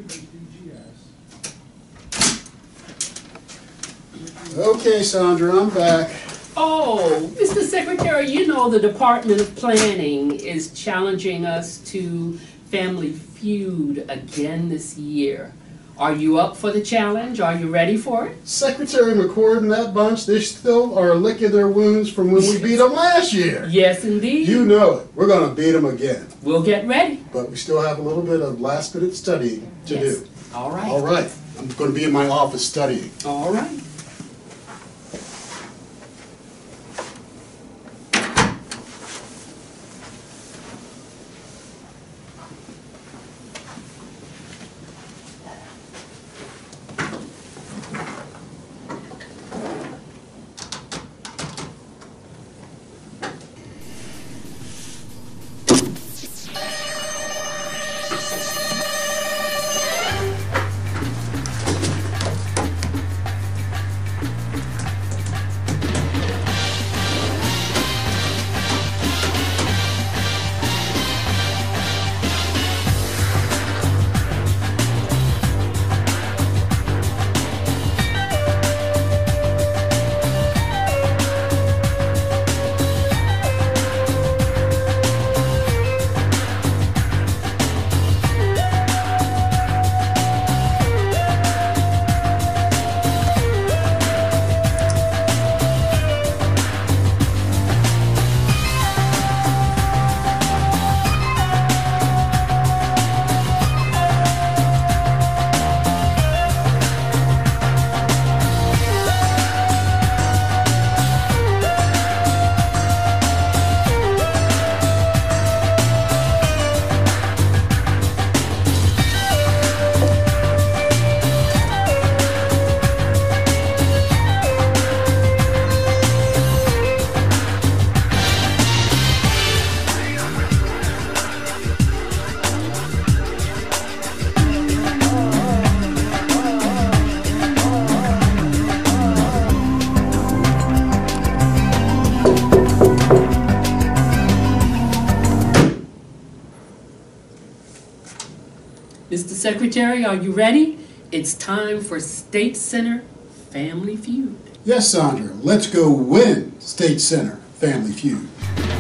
Okay, Sandra, I'm back. Oh, Mr. Secretary, you know the Department of Planning is challenging us to Family Feud again this year. Are you up for the challenge? Are you ready for it? Secretary McCord and that bunch, they still are licking their wounds from when we beat them last year. Yes, indeed. You know it. We're going to beat them again. We'll get ready. But we still have a little bit of last-minute studying to do. All right. All right. I'm going to be in my office studying. All right. Mr. Secretary, are you ready? It's time for State Center Family Feud. Yes, Sandra. Let's go win State Center Family Feud.